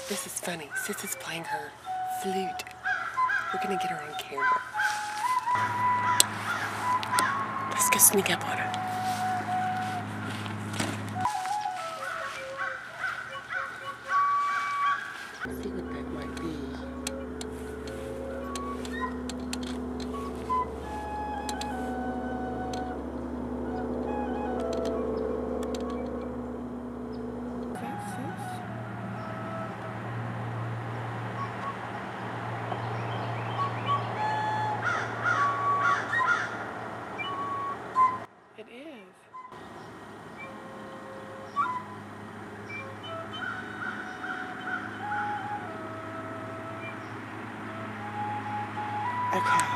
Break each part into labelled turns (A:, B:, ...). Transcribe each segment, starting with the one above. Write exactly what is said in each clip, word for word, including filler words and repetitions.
A: This is funny. Sissy's playing her flute. We're gonna get her on camera. Let's go sneak up on her. Let's see what that might be. Is that sis? It is. Okay.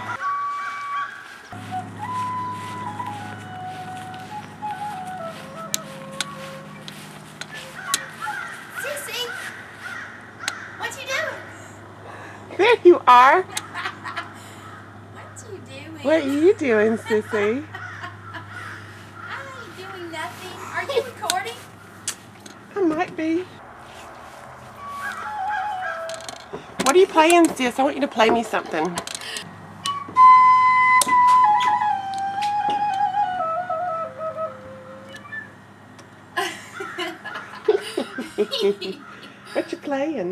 B: Sissy, what you doing?
A: There you are.
B: What you doing?
A: What are you doing, Sissy?
B: I ain't doing nothing. Are you recording?
A: I might be. What are you playing, sis? I want you to play me something. What you playing?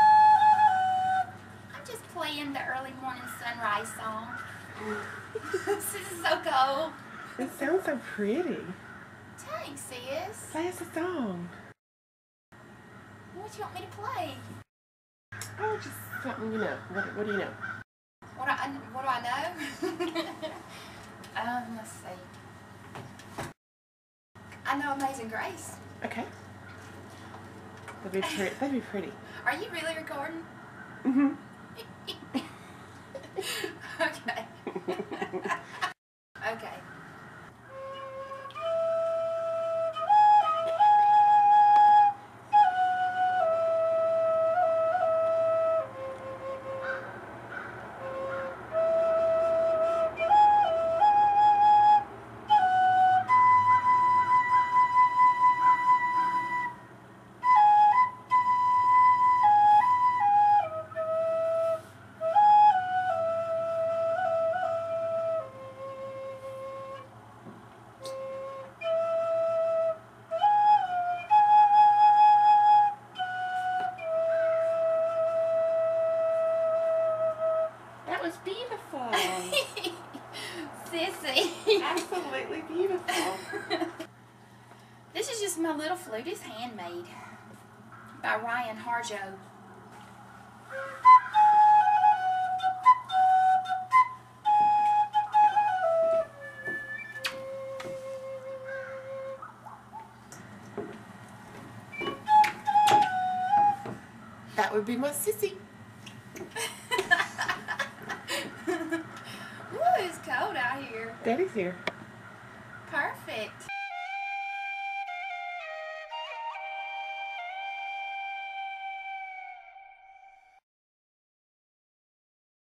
B: I'm just playing the early morning sunrise song. This is so cold.
A: It sounds so pretty.
B: Thanks, sis.
A: Play us a song.
B: What do you want me to play?
A: Oh, just something you know. What, what do you know?
B: What do I, what do I know? um, let's see. I know Amazing Grace.
A: Okay. That'd be pretty. That'd be pretty.
B: Are you really recording?
A: Mm-hmm.
B: Okay. Okay.
A: That was beautiful.
B: Sissy.
A: Absolutely beautiful.
B: This is just my little flute. It's handmade by Ryan Harjo.
A: That would be my sissy.
B: Ooh, it's cold out here.
A: Daddy's here.
B: Perfect.